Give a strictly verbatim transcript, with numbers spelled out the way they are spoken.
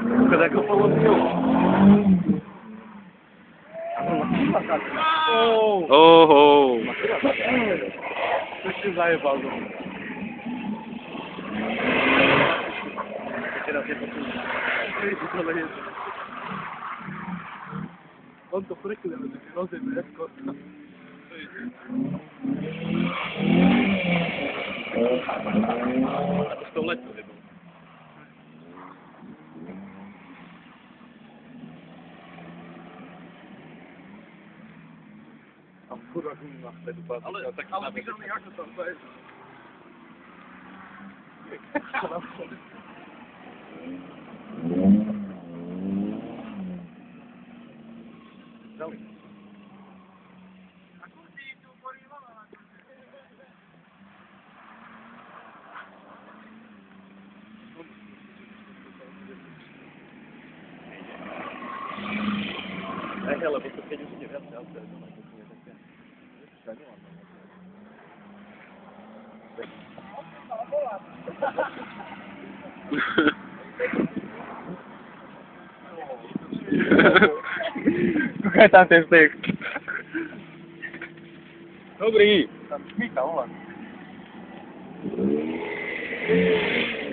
Когда я поломил. Ого! Ты ты заебал. Он то прикинул, что он не эскорт. Что лать был? A kurwa gumna wtedy bardzo. Ale tak ale widziałem jak to tam jest. Ela, você fez o que tivesse alto, não vai conseguir até. Já não anda. Какая там ты стоишь? Добрый. Там смеха, ладно.